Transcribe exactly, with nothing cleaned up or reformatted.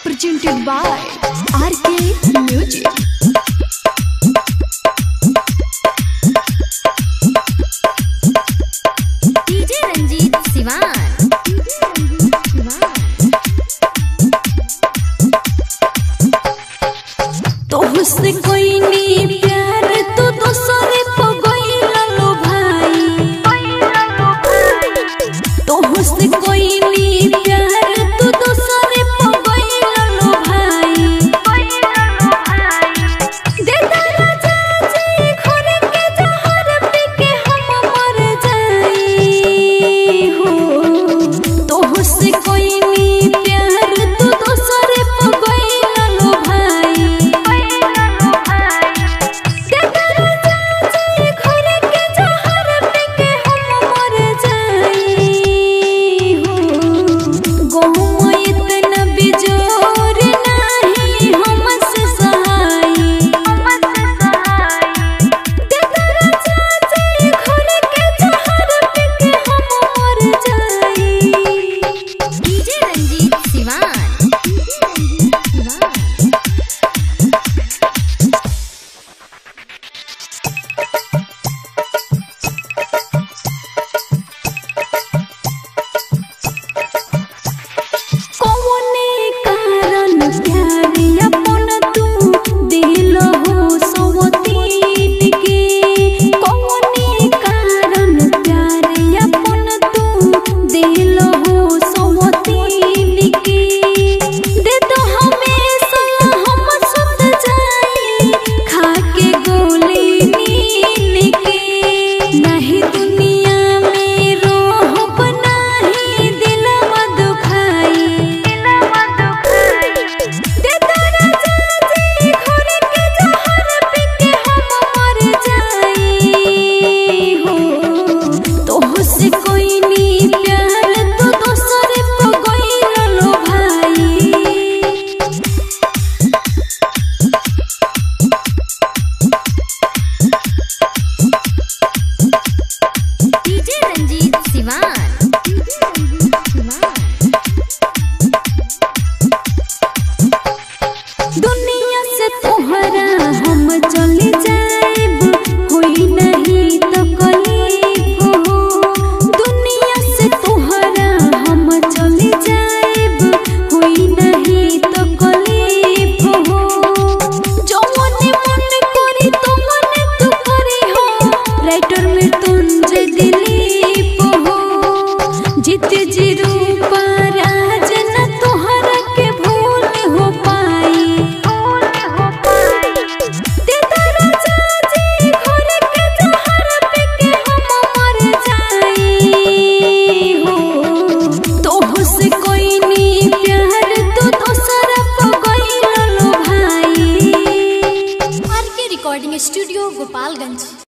presented by R K Music. D J Ranjit Siwan. तो हुस्न कोई नहीं प्यार तो दूसरे को गइला लो भाई। तो हुस्न कोई नहीं प्यार तो दूसरे को गइला लो भाई। देदा राजा जी खोल के जहर पी के हम मर जाई हो। तो हुस्न कोई नहीं प्यार तो दूसरे को गइला लो भाई। दुनिया से तोहरा हम चले जाएब होई नहीं तो कलीफ हो। दुनिया से तोहरा हम चले जाएब होई नहीं तो कलीफ हो। जो मने मन करी तो मने तू करी हो। राइटर में तुंजे दिलीप हो। जीत जी रूपा राज न तोहरा के भूल हो पाई। Recording studio Gopalganj.